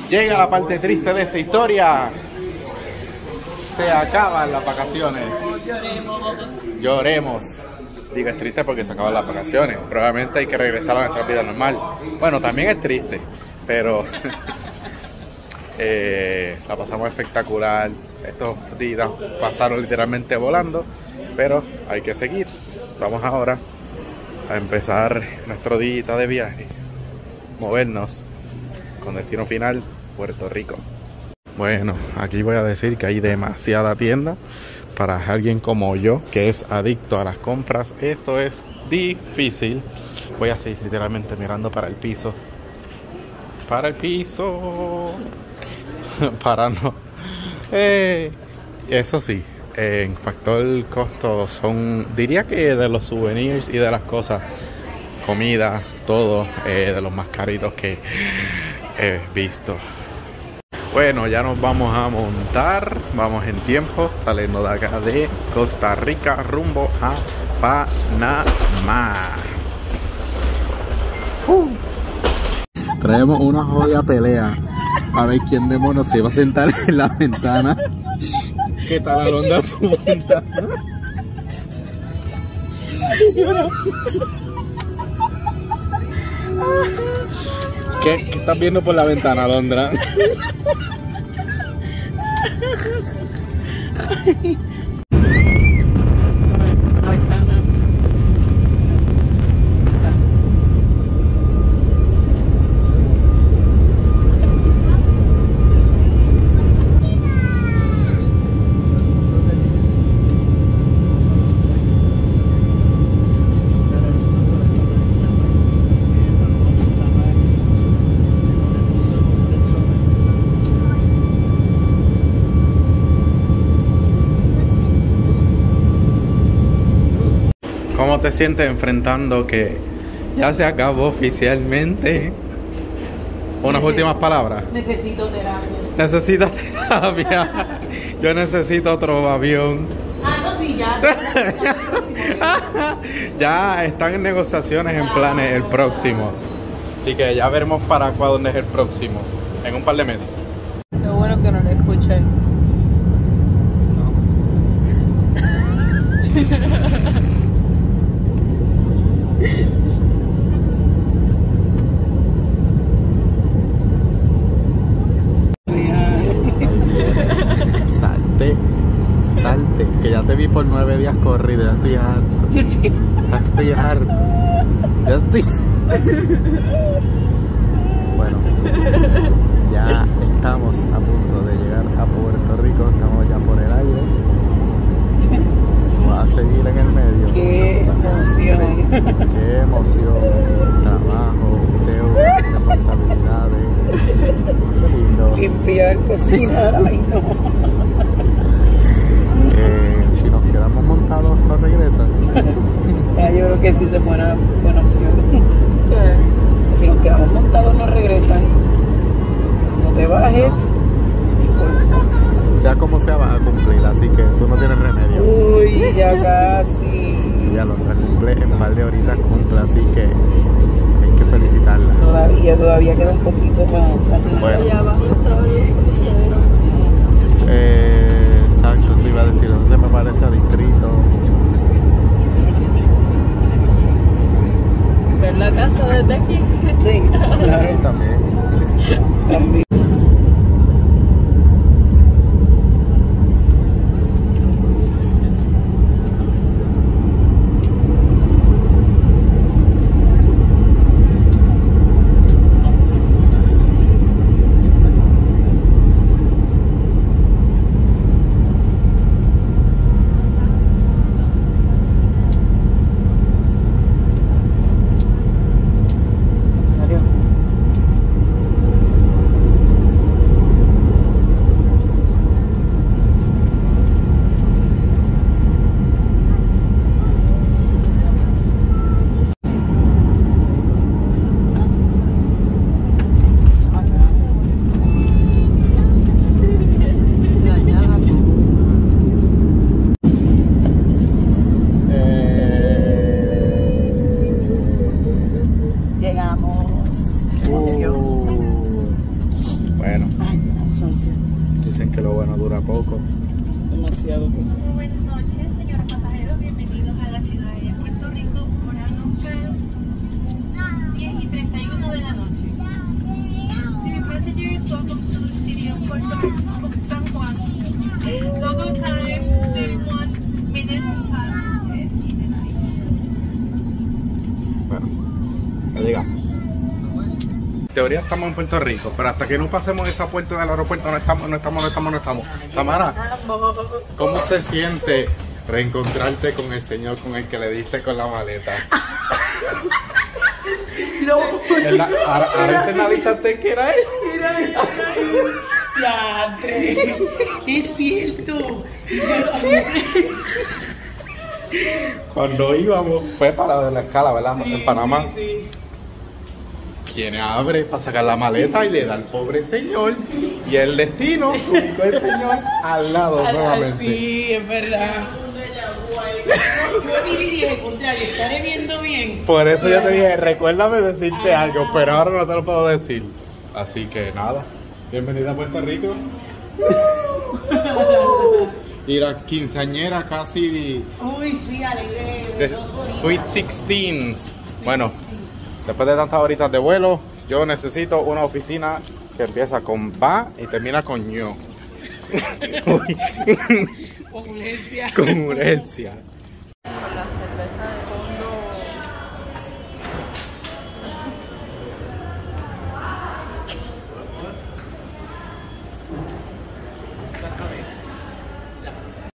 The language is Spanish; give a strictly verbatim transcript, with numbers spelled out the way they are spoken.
Llega la parte triste de esta historia. Se acaban las vacaciones. Lloremos. Digo, es triste porque se acaban las vacaciones. Probablemente hay que regresar a nuestra vida normal. Bueno, también es triste, pero eh, la pasamos espectacular. Estos días pasaron literalmente volando, pero hay que seguir. Vamos ahora a empezar nuestro día de viaje. Movernos con destino final, Puerto Rico. Bueno, aquí voy a decir que hay demasiada tienda para alguien como yo, que es adicto a las compras. Esto es difícil. Voy así, literalmente mirando para el piso. Para el piso. Para no. Eh, eso sí, eh, en factor costo son, diría que de los souvenirs y de las cosas, comida, todo, eh, de los más caritos que he visto. Bueno, ya nos vamos a montar, vamos en tiempo, saliendo de acá de Costa Rica rumbo a Panamá. Uh. Traemos una jodida pelea a ver quién demonios se iba a sentar en la ventana. ¿Qué tal, Alondra, tu ventana? ¿Qué, ¿Qué estás viendo por la ventana, Alondra? ¿Cómo te sientes enfrentando que ya se acabó oficialmente? Unas Neces últimas palabras. Necesito terapia. Necesitas terapia. Yo necesito otro avión. Ah, no, sí, ya. Ya están en negociaciones, en planes el próximo. Así que ya veremos para cuándo es el próximo. En un par de meses. Qué bueno que no lo escuché. Salte, salte, que ya te vi por nueve días corridos, ya estoy harto. Ya estoy harto. Ya estoy. Bueno, ya estamos a punto de llegar a Puerto Rico, estamos ya por el aire. Vamos a seguir en el medio. Qué emoción. Qué emoción. Trabajo, deuda, responsabilidades. Qué lindo. Limpiar, cocinar, ay no. Eh, si nos quedamos montados, ¿no regresan? Ya, yo creo que sí es buena, buena opción. ¿Qué? Si nos quedamos montados no regresan. No te bajes. No. Sea como sea, vas a cumplir, así que tú no tienes remedio. Uy, ya casi. Ya lo cumple en un par de horitas, cumple, así que hay que felicitarla. Todavía, todavía queda un poquito para hacer. Bueno. Allá abajo está el crucero. Eh, exacto, eso iba a decir, eso se me parece a distrito. ¿Ver la casa desde aquí? Sí, claro. También. También. Bueno, Ay, son cierto. dicen que lo bueno dura poco. Demasiado. Muy buenas noches, señores pasajeros. Bienvenidos a la ciudad de Puerto Rico. Hora local, diez y treinta y uno de la noche. Dear passengers, welcome to the city of Puerto Rico, San Juan. Local time, thirty-one minutes past ten in the night. Bueno, ya llegamos. En teoría estamos en Puerto Rico, pero hasta que no pasemos esa puerta del aeropuerto no estamos, no estamos, no estamos, no estamos. Tamara, ¿cómo se siente reencontrarte con el señor con el que le diste con la maleta? No, ¿Verdad? Ahora, ahora te analizaste que era él. era él, era él. Ya, Andrés, es cierto. Cuando íbamos, fue para la escala, ¿verdad? Sí, en Panamá. sí, sí. Quien abre para sacar la maleta y le da al pobre señor. Y el destino ubicó el señor al lado Al- al- nuevamente. Sí, es verdad. Yo miré y dije, contrario, estaré viendo bien. Por eso yo te dije, recuérdame decirte algo, pero ahora no te lo puedo decir. Así que nada, bienvenida a Puerto Rico. Y la quinceañera casi Uy, sí, alegre. de Sweet Sixteens. Bueno, después de tantas horitas de vuelo, yo necesito una oficina que empieza con va y termina con ño. Con urgencia. Con urgencia. La cerveza de fondo